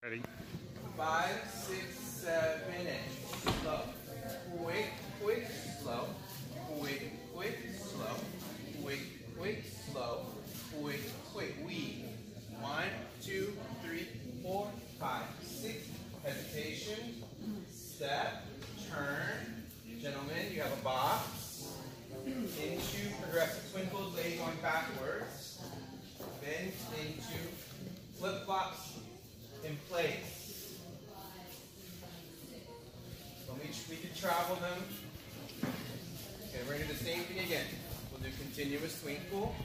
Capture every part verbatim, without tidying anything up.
Ready? Five, six, seven, eight. Slow. Quick, quick, slow. Quick, quick, slow. Quick, quick, slow. Quick, quick. We. One, two, three, four, five, six. Hesitation. Step. Turn. Gentlemen, you have a box. Into progressive twinkles, lady going backwards. Then into flip-flops in place. So we, we can travel them. Okay, we're going to do the same thing again. We'll do continuous twinkle.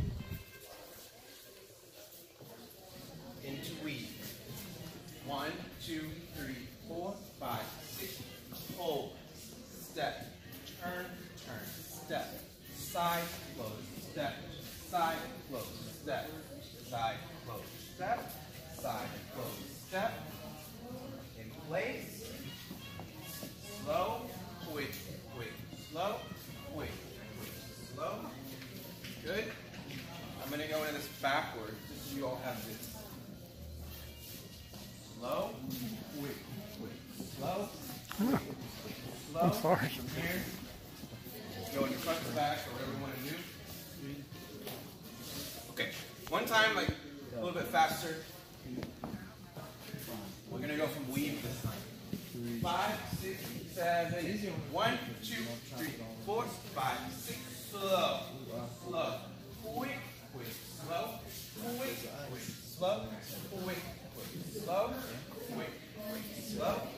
Into weave. One, two, three, four, five, six. Hold. Step. Turn, turn. Step. Side, close. Step. Side, close. Step. Side, close. Step. Side, close, step, in place, slow, quick, quick, slow, quick, quick, slow, good. I'm going to go into this backwards just so you all have this. Slow, quick, quick, slow, quick, quick, slow. I'm sorry. From here, go in front to back or whatever you want to do. Okay, one time, like a little bit faster. We're going to go from weave this time. Five, six, seven, one, two, three, four, five, six, slow, slow, quick, quick, slow, quick, quick, slow, quick, quick, slow, quick, quick, slow,